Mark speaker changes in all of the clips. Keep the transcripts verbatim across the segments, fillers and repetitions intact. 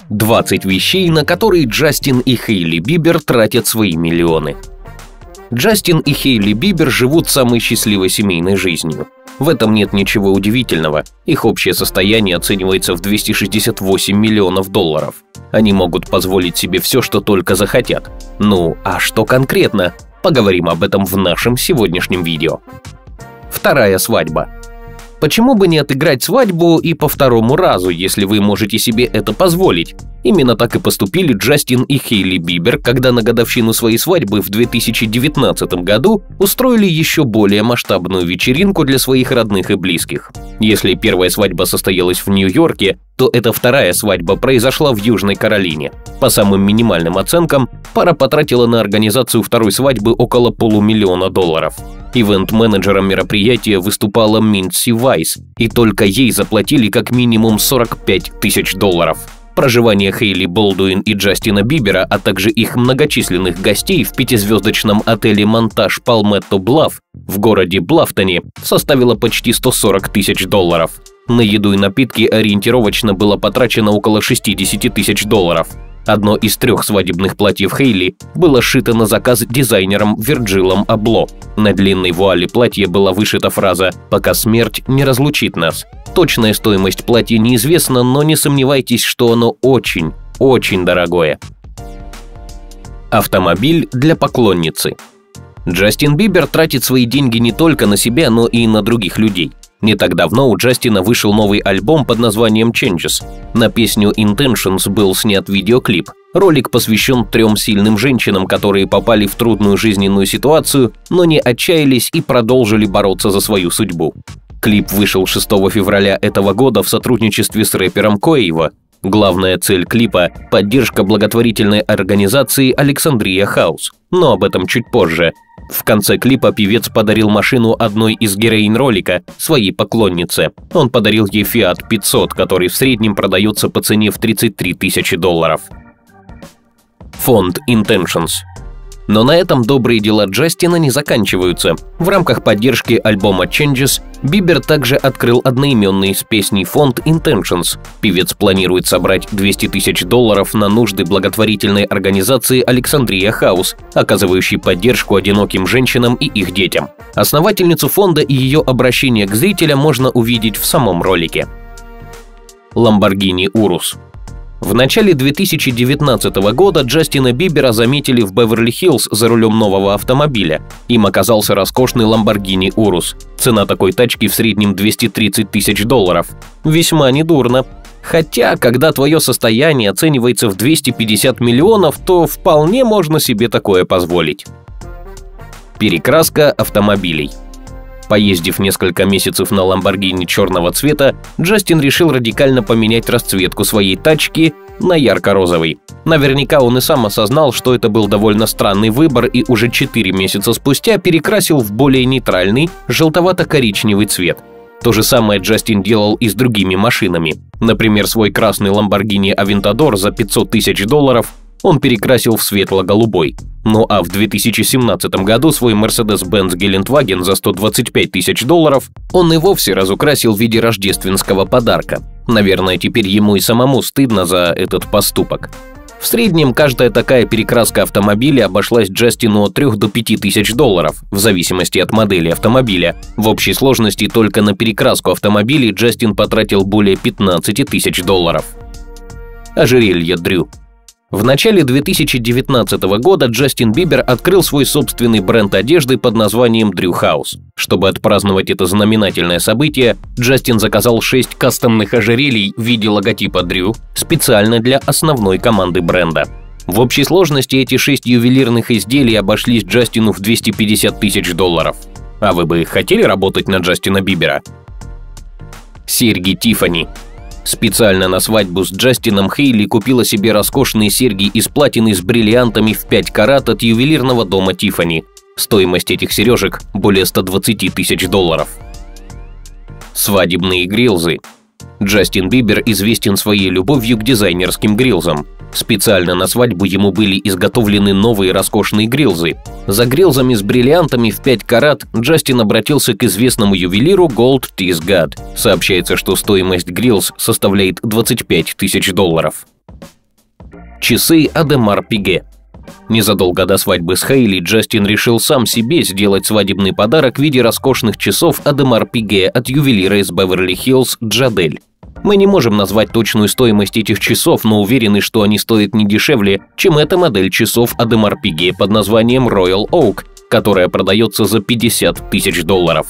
Speaker 1: двадцать вещей, на которые Джастин и Хейли Бибер тратят свои миллионы. Джастин и Хейли Бибер живут самой счастливой семейной жизнью. В этом нет ничего удивительного. Их общее состояние оценивается в двести шестьдесят восемь миллионов долларов. Они могут позволить себе все, что только захотят. Ну, а что конкретно? Поговорим об этом в нашем сегодняшнем видео. Вторая свадьба. Почему бы не отыграть свадьбу и по второму разу, если вы можете себе это позволить? Именно так и поступили Джастин и Хейли Бибер, когда на годовщину своей свадьбы в две тысячи девятнадцатом году устроили еще более масштабную вечеринку для своих родных и близких. Если первая свадьба состоялась в Нью-Йорке, то эта вторая свадьба произошла в Южной Каролине. По самым минимальным оценкам, пара потратила на организацию второй свадьбы около полумиллиона долларов. Ивент-менеджером мероприятия выступала Минси Вайс, и только ей заплатили как минимум сорок пять тысяч долларов. Проживание Хейли Болдуин и Джастина Бибера, а также их многочисленных гостей в пятизвездочном отеле «Монтаж Палметто Блафф» в городе Блафтоне составило почти сто сорок тысяч долларов. На еду и напитки ориентировочно было потрачено около шестьдесят тысяч долларов. Одно из трех свадебных платьев Хейли было сшито на заказ дизайнером Вирджилом Абло. На длинной вуале платья была вышита фраза «Пока смерть не разлучит нас». Точная стоимость платья неизвестна, но не сомневайтесь, что оно очень, очень дорогое. Автомобиль для поклонницы. Джастин Бибер тратит свои деньги не только на себя, но и на других людей. Не так давно у Джастина вышел новый альбом под названием Changes. На песню Intentions был снят видеоклип. Ролик посвящен трем сильным женщинам, которые попали в трудную жизненную ситуацию, но не отчаялись и продолжили бороться за свою судьбу. Клип вышел шестого февраля этого года в сотрудничестве с рэпером Quavo. Главная цель клипа – поддержка благотворительной организации Alexandria House, но об этом чуть позже. В конце клипа певец подарил машину одной из героинь ролика, своей поклоннице. Он подарил ей Fiat пятьсот, который в среднем продается по цене в тридцать три тысячи долларов. Фонд Intentions. Но на этом добрые дела Джастина не заканчиваются. В рамках поддержки альбома Changes Бибер также открыл одноименный с песней фонд Intentions. Певец планирует собрать двести тысяч долларов на нужды благотворительной организации Alexandria House, оказывающей поддержку одиноким женщинам и их детям. Основательницу фонда и ее обращение к зрителям можно увидеть в самом ролике. Lamborghini Urus. В начале две тысячи девятнадцатого года Джастина Бибера заметили в Беверли-Хиллз за рулем нового автомобиля. Им оказался роскошный Lamborghini Urus. Цена такой тачки в среднем двести тридцать тысяч долларов. Весьма недурно. Хотя, когда твое состояние оценивается в двести пятьдесят миллионов, то вполне можно себе такое позволить. Перекраска автомобилей. Поездив несколько месяцев на Lamborghini черного цвета, Джастин решил радикально поменять расцветку своей тачки на ярко-розовый. Наверняка он и сам осознал, что это был довольно странный выбор, и уже четыре месяца спустя перекрасил в более нейтральный, желтовато-коричневый цвет. То же самое Джастин делал и с другими машинами. Например, свой красный Lamborghini Aventador за пятьсот тысяч долларов он перекрасил в светло-голубой. Ну а в две тысячи семнадцатом году свой Mercedes-Benz Geländewagen за сто двадцать пять тысяч долларов он и вовсе разукрасил в виде рождественского подарка. Наверное, теперь ему и самому стыдно за этот поступок. В среднем каждая такая перекраска автомобиля обошлась Джастину от трёх до пяти тысяч долларов, в зависимости от модели автомобиля. В общей сложности только на перекраску автомобилей Джастин потратил более пятнадцати тысяч долларов. Ожерелье Дрю. В начале две тысячи девятнадцатого года Джастин Бибер открыл свой собственный бренд одежды под названием Drew House. Чтобы отпраздновать это знаменательное событие, Джастин заказал шесть кастомных ожерелий в виде логотипа Drew специально для основной команды бренда. В общей сложности эти шесть ювелирных изделий обошлись Джастину в двести пятьдесят тысяч долларов. А вы бы хотели работать на Джастина Бибера? Серьги Тиффани. Специально на свадьбу с Джастином Хейли купила себе роскошные серьги из платины с бриллиантами в пять карат от ювелирного дома Тиффани. Стоимость этих сережек более ста двадцати тысяч долларов. Свадебные грилзы. Джастин Бибер известен своей любовью к дизайнерским грилзам. Специально на свадьбу ему были изготовлены новые роскошные грилзы. За грилзами с бриллиантами в пять карат Джастин обратился к известному ювелиру Gold Teeth God. Сообщается, что стоимость грилз составляет двадцать пять тысяч долларов. Часы Адемар Пиге. Незадолго до свадьбы с Хейли Джастин решил сам себе сделать свадебный подарок в виде роскошных часов Адемар Пиге от ювелира из Беверли-Хиллз Джадель. Мы не можем назвать точную стоимость этих часов, но уверены, что они стоят не дешевле, чем эта модель часов Адемар Пиге под названием Royal Oak, которая продается за пятьдесят тысяч долларов.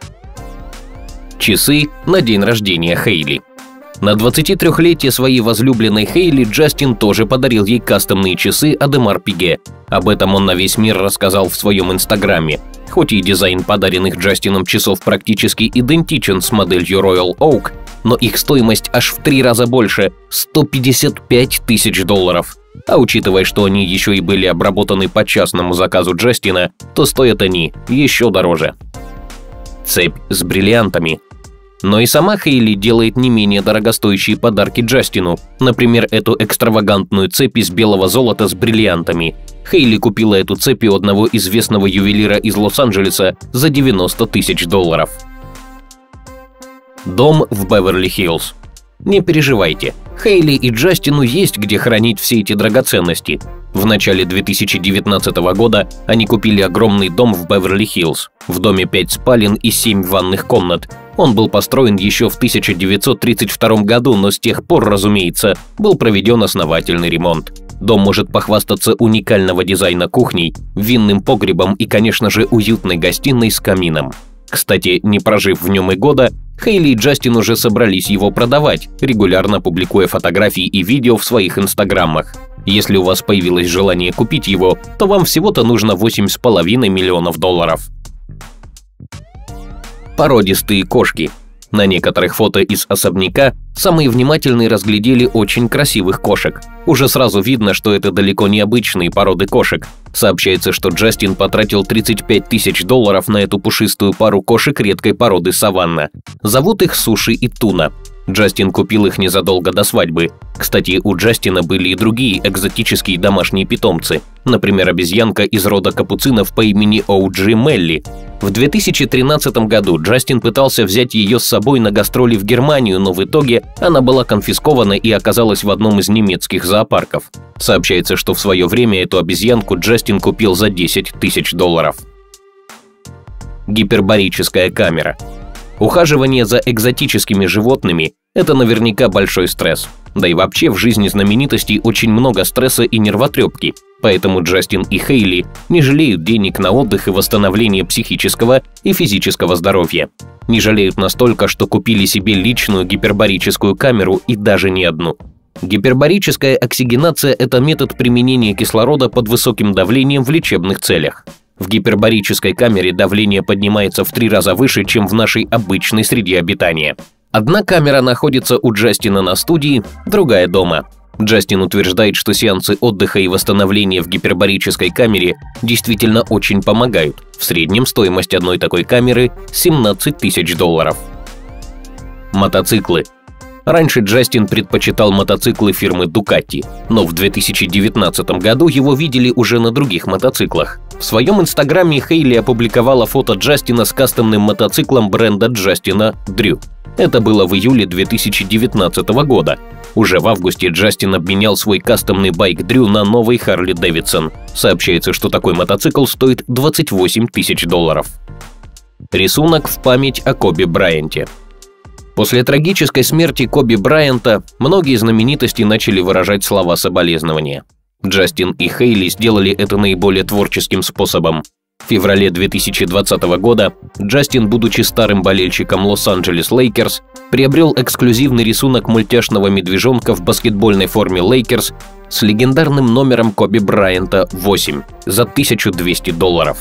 Speaker 1: Часы на день рождения Хейли. На двадцатитрёхлетие своей возлюбленной Хейли Джастин тоже подарил ей кастомные часы Адемар Пиге. Об этом он на весь мир рассказал в своем инстаграме. Хоть и дизайн подаренных Джастином часов практически идентичен с моделью Royal Oak, но их стоимость аж в три раза больше – сто пятьдесят пять тысяч долларов. А учитывая, что они еще и были обработаны по частному заказу Джастина, то стоят они еще дороже. Цепь с бриллиантами. Но и сама Хейли делает не менее дорогостоящие подарки Джастину, например, эту экстравагантную цепь из белого золота с бриллиантами. Хейли купила эту цепь у одного известного ювелира из Лос-Анджелеса за девяносто тысяч долларов. Дом в Беверли-Хиллз. Не переживайте, Хейли и Джастину есть где хранить все эти драгоценности. В начале две тысячи девятнадцатого года они купили огромный дом в Беверли-Хиллз. В доме пять спален и семь ванных комнат. Он был построен еще в тысяча девятьсот тридцать втором году, но с тех пор, разумеется, был проведен основательный ремонт. Дом может похвастаться уникального дизайна кухней, винным погребом и, конечно же, уютной гостиной с камином. Кстати, не прожив в нем и года, Хейли и Джастин уже собрались его продавать, регулярно публикуя фотографии и видео в своих инстаграмах. Если у вас появилось желание купить его, то вам всего-то нужно восемь с половиной миллионов долларов. Породистые кошки. На некоторых фото из особняка самые внимательные разглядели очень красивых кошек. Уже сразу видно, что это далеко не обычные породы кошек. Сообщается, что Джастин потратил тридцать пять тысяч долларов на эту пушистую пару кошек редкой породы саванна. Зовут их Суши и Туна. Джастин купил их незадолго до свадьбы. Кстати, у Джастина были и другие экзотические домашние питомцы. Например, обезьянка из рода капуцинов по имени О Джи Мелли. В две тысячи тринадцатом году Джастин пытался взять ее с собой на гастроли в Германию, но в итоге она была конфискована и оказалась в одном из немецких зоопарков. Сообщается, что в свое время эту обезьянку Джастин купил за десять тысяч долларов. Гипербарическая камера. Ухаживание за экзотическими животными – это наверняка большой стресс. Да и вообще в жизни знаменитостей очень много стресса и нервотрепки. Поэтому Джастин и Хейли не жалеют денег на отдых и восстановление психического и физического здоровья. Не жалеют настолько, что купили себе личную гипербарическую камеру и даже не одну. Гипербарическая оксигенация – это метод применения кислорода под высоким давлением в лечебных целях. В гипербарической камере давление поднимается в три раза выше, чем в нашей обычной среде обитания. Одна камера находится у Джастина на студии, другая дома. Джастин утверждает, что сеансы отдыха и восстановления в гипербарической камере действительно очень помогают. В среднем стоимость одной такой камеры – семнадцать тысяч долларов. Мотоциклы. Раньше Джастин предпочитал мотоциклы фирмы Ducati, но в две тысячи девятнадцатом году его видели уже на других мотоциклах. В своем инстаграме Хейли опубликовала фото Джастина с кастомным мотоциклом бренда Джастина Дрю. Это было в июле две тысячи девятнадцатого года. Уже в августе Джастин обменял свой кастомный байк Дрю на новый Харли Дэвидсон. Сообщается, что такой мотоцикл стоит двадцать восемь тысяч долларов. Рисунок в память о Коби Брайанте. После трагической смерти Коби Брайанта многие знаменитости начали выражать слова соболезнования. Джастин и Хейли сделали это наиболее творческим способом. В феврале две тысячи двадцатого года Джастин, будучи старым болельщиком Лос-Анджелес Лейкерс, приобрел эксклюзивный рисунок мультяшного медвежонка в баскетбольной форме Лейкерс с легендарным номером Коби Брайанта восемь за тысячу двести долларов.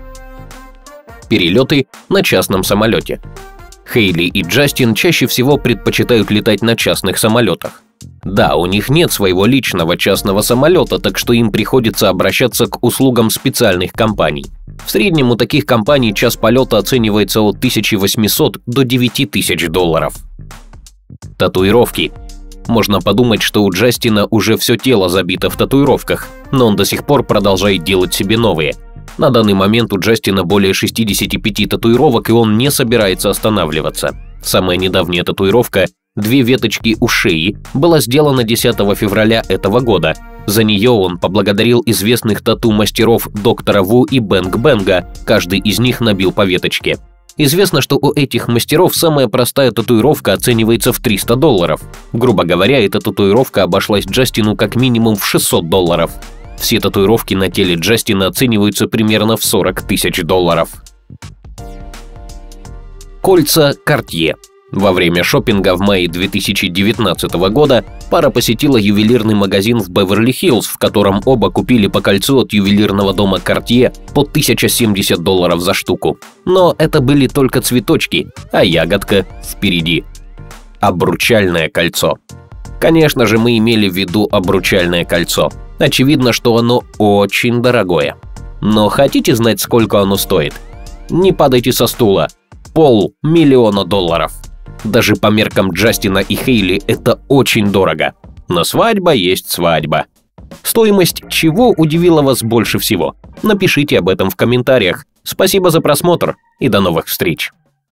Speaker 1: Перелеты на частном самолете. Хейли и Джастин чаще всего предпочитают летать на частных самолетах. Да, у них нет своего личного частного самолета, так что им приходится обращаться к услугам специальных компаний. В среднем у таких компаний час полета оценивается от тысячи восьмисот до девяти тысяч долларов. Татуировки. Можно подумать, что у Джастина уже все тело забито в татуировках, но он до сих пор продолжает делать себе новые. На данный момент у Джастина более шестидесяти пяти татуировок, и он не собирается останавливаться. Самая недавняя татуировка, две веточки у шеи, была сделана десятого февраля этого года, За нее он поблагодарил известных тату-мастеров доктора Ву и Бэнг Бэнга, каждый из них набил по веточке. Известно, что у этих мастеров самая простая татуировка оценивается в триста долларов. Грубо говоря, эта татуировка обошлась Джастину как минимум в шестьсот долларов. Все татуировки на теле Джастина оцениваются примерно в сорок тысяч долларов. Кольца Cartier. Во время шопинга в мае две тысячи девятнадцатого года пара посетила ювелирный магазин в Беверли-Хиллз, в котором оба купили по кольцу от ювелирного дома Cartier по тысяча семьдесят долларов за штуку. Но это были только цветочки, а ягодка впереди. Обручальное кольцо. Конечно же, мы имели в виду обручальное кольцо. Очевидно, что оно очень дорогое. Но хотите знать, сколько оно стоит? Не падайте со стула. Полмиллиона долларов. Даже по меркам Джастина и Хейли это очень дорого. Но свадьба есть свадьба. Стоимость чего удивила вас больше всего? Напишите об этом в комментариях. Спасибо за просмотр и до новых встреч!